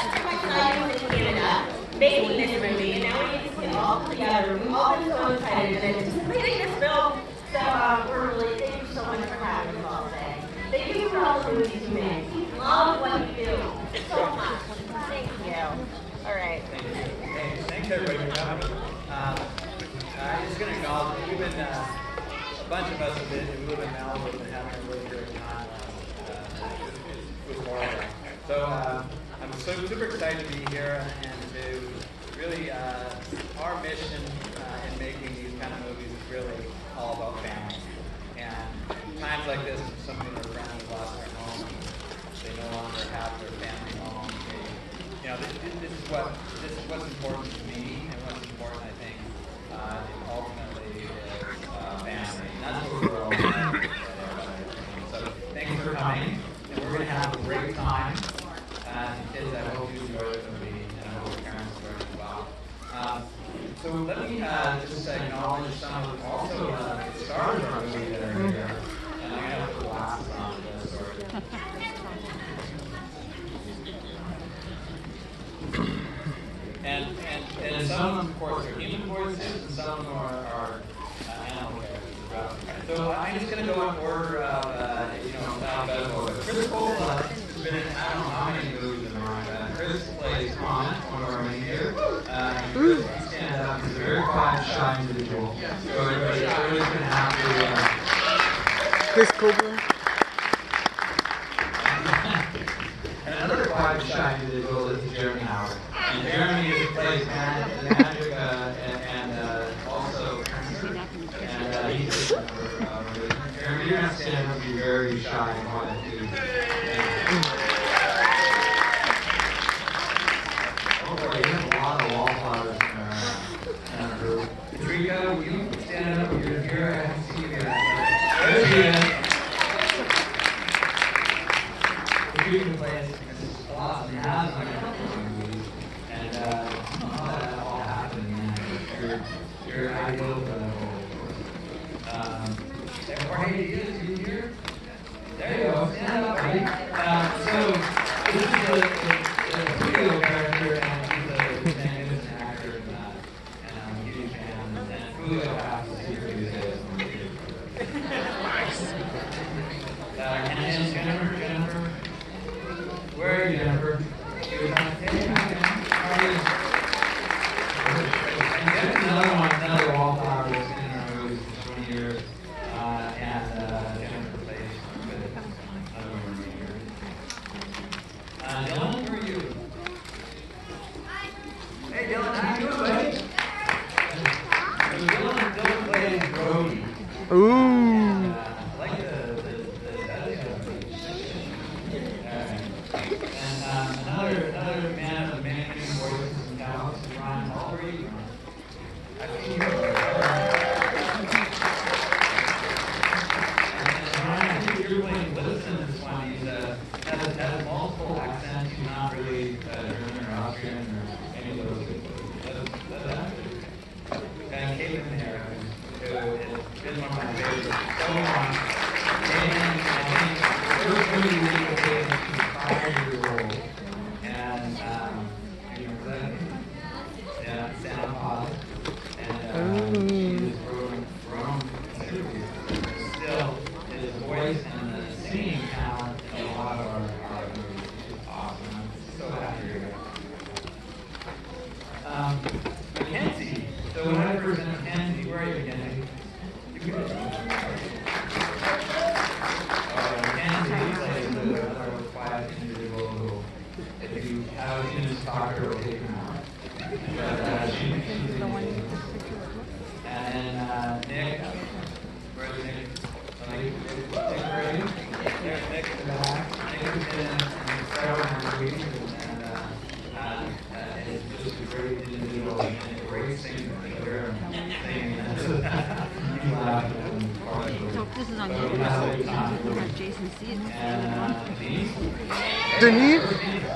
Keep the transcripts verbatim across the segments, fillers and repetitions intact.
in Canada making this movie, and now we get to get all together. We've all been so excited and anticipating this film. So um, we're really, thank you so much for having us all today. Thank you for all the movies you make. We love what you do so much. Thank you. All right. Thank you. Hey, thanks everybody for coming. Um, I'm just going to acknowledge that we've been, uh, a bunch of us have been, we live in Malibu and having a really great time uh, with Florida. So um, I'm so super excited to be here and to really, uh, our mission uh, in making these kind of movies is really all about family. And times like this, when somebody or friend has lost their home, they no longer have their family home. They, you know, this, this is what this is what's important to me, and what's important, I think, uh, ultimately is uh, family. And that's what we're all about. So thanks for coming, and we're going to have a great time. And kids, I hope you enjoy the movie, and I hope parents enjoy it as well. Um, so let me uh, just acknowledge some of the, also uh, the stars of our movie that are here. And I'm going to put glasses on for this story. And, and, and some of them, of course, are human voices, and some of them are, are uh, animal characters as well. So I'm just going to go in order of, uh, you know, alphabetical. Chris Coppola has been in, I don't know how many movies in a row. Uh, Chris plays Comet, one of our main here. Uh, Chris can stand up. He's a very quiet, shy individual. So everybody, everybody's going to have to... Uh, Chris Coppola. And another quiet, shy individual is Jeremy Howard. And Jeremy is plays man, magic, uh, and, and uh, also, and uh, he's a member of religion. Jeremy, you're going to stand up and be very shy and quiet too. Oh, you have a lot of wallflowers in our, in our group. Patrica, will you stand up? You're here. I have to see you here. There she is. Patrica plays Missus Claus and has like a and uh, how that all happened, man. You're, you're ideal for that whole um, Jorge, is you here? There you go. Stand up, buddy. Uh, so, this is a, a, a Julio character, and he's a magnificent actor, and, uh, and I'm a huge fan. And Julio happens to see her these days. Uh, and then Jennifer, Jennifer. Where are you, Jennifer? She was on the table. And there's another one, another wallflower that's been in our movies for twenty years. Uh, and uh, Jennifer plays with another one here. Uh, Dylan, where are you? Hey, Dylan, how you doing, buddy? So Dylan, Dylan plays Brody. Ooh. And, uh, I like the, the, the tattoo. And um, another, another man of the many, many voices in Dallas is Ryan Hall. Where are you? I think you're and Ryan, I think you're playing Wilson in this one. He's uh, has, has multiple accents. He's not really uh, German or Austrian or any of those things. That's, that's actually. And Caitlin there, who has been one of my favorites for so long. And I think the first movie we did was five years old. And, um, you remember that? Yeah, Santa Claus. And, uh, she was grown, grown considerably. Still, his voice and the singing talent in a lot of our, our movies is awesome. I'm so happy you're here. Um, Mackenzie. So when I present Mackenzie, where are you, Mackenzie? You can Oh, Mackenzie plays another quiet individual who, if you have a chance to talk to her, will take him out. But uh, she, she's amazing. And then uh, Nick, where's Nick? Oh, Nick, Nick, where are you? There's Nick in the back. Nick has been in several movies, and uh, uh, uh, is just a great individual and a great singer. So this is on YouTube. You can have Jason see it. Denise?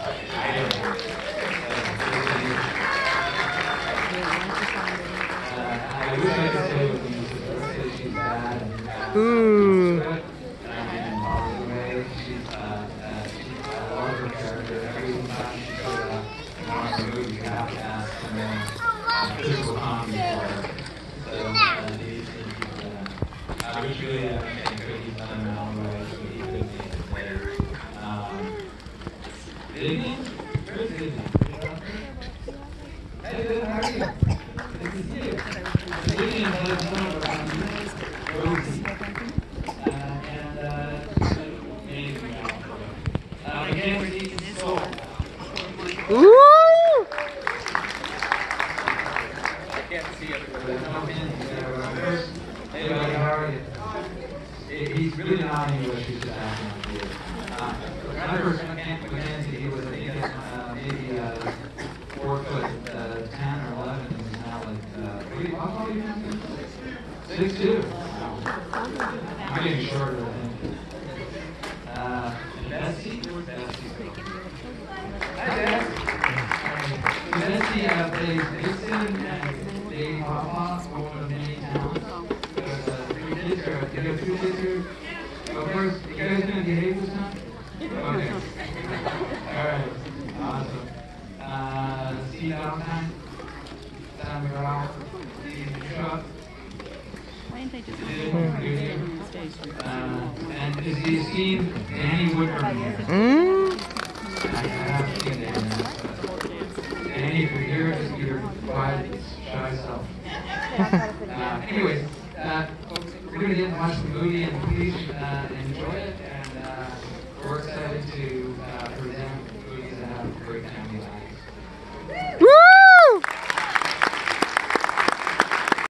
Ooh. Disney? Where's Disney? Hey, Disney, how are you? Good to see you. Disney is another one of our Rosie. Uh, and, uh, amazing album. Uh, again, we're taking Soul. Ooh! I can't see everybody. Hey, buddy, how are you? He's really not English, he's just acting like he is. Uh, when I first met Mackenzie, he was, I think, uh, maybe uh, four foot uh, ten or eleven, and he's now like, uh, three, how tall are you now? Six two. I'm getting shorter than him. Uh, Betsy? Betsy. Hi, Betsy. Betsy uh, plays Vixen and Dave Papa over in many towns. You have two sisters? Of course, you guys gonna behave this time? Okay. Alright. Awesome. Uh, Steve Valentine, Sam McGraw, Steve Bishop. Why didn't they just stand on the stage? Uh, and is the esteemed Danny Woodburn. Mm. I have seen Danny. Danny, if you're here, just be your quiet, shy self. Uh, anyways, uh, we're going to get and watch the movie, and please uh, enjoy it.